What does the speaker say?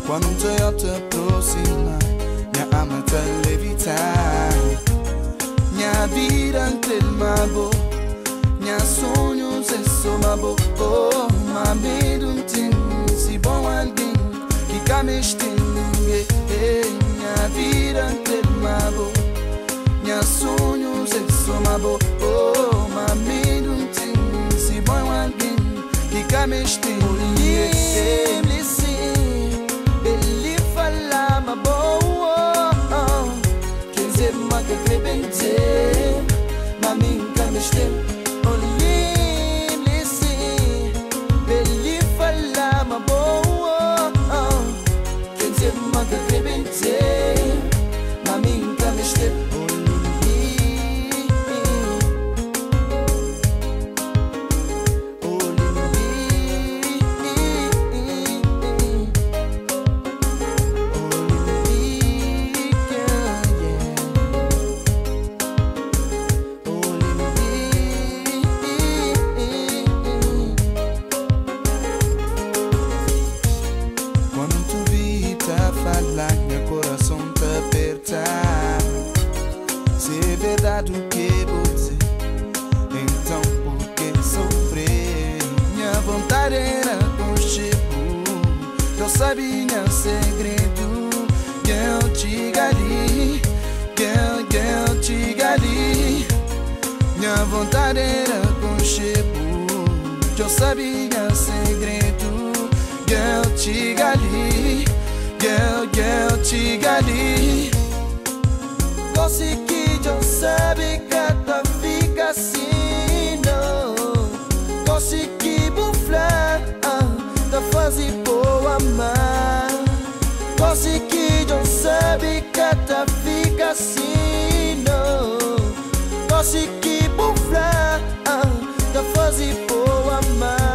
Quando eu te aproximo, minha alma te levita. Minha vida entre mabo, minha sonhos é só mabo. Oh, mas medo tem se bom alguém que cá me estende. Minha vida entre mabo, minha sonhos é só mabo. Oh, mas medo tem se bom alguém que cá me estende. Meu coração te aperta. Se é verdade o que você, então por que sofrer? Minha vontade era contigo, eu sabia segredo. Eu te gali, eu te gali. Minha vontade era contigo, eu sabia segredo. Eu te gali, eu te gali. Consegui, eu sabe que tá fica assim, não. Consegui buflar, tá fazer boa amar. Consegui, eu sabe que tá fica assim, não. Consegui buflar, tá fazer boa amar.